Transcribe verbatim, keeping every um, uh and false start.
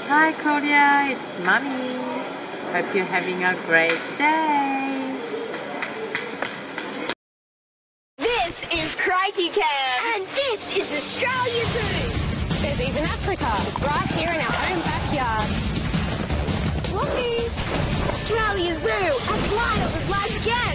Hi Claudia, it's Mummy. Hope you're having a great day. This is Crikey Camp. And this is Australia Zoo. There's even Africa, right here in our own backyard. Lookies! Australia Zoo, as wild as life gets.